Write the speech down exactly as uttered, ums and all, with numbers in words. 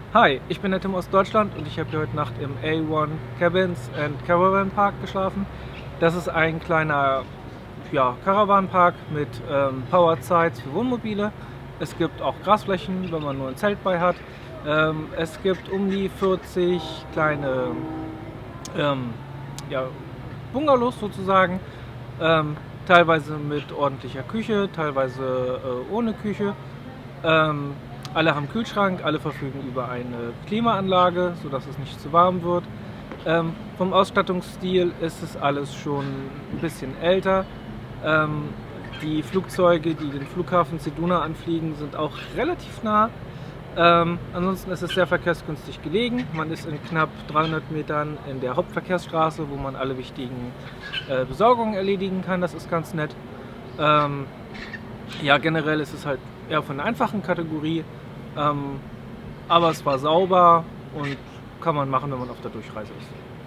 Hi, ich bin der Tim aus Deutschland und ich habe hier heute Nacht im A eins Cabins and Caravan Park geschlafen. Das ist ein kleiner ja, Caravan-Park mit ähm, Power-Sites für Wohnmobile. Es gibt auch Grasflächen, wenn man nur ein Zelt bei hat. Ähm, es gibt um die vierzig kleine ähm, ja, Bungalows sozusagen, ähm, teilweise mit ordentlicher Küche, teilweise äh, ohne Küche. Ähm, alle haben Kühlschrank, alle verfügen über eine Klimaanlage, sodass es nicht zu warm wird. Ähm, vom Ausstattungsstil ist es alles schon ein bisschen älter. Ähm, die Flugzeuge, die den Flughafen Ceduna anfliegen, sind auch relativ nah. Ähm, ansonsten ist es sehr verkehrsgünstig gelegen. Man ist in knapp dreihundert Metern in der Hauptverkehrsstraße, wo man alle wichtigen äh, Besorgungen erledigen kann. Das ist ganz nett. Ähm, ja, generell ist es halt eher von einer einfachen Kategorie, ähm, aber es war sauber und kann man machen, wenn man auf der Durchreise ist.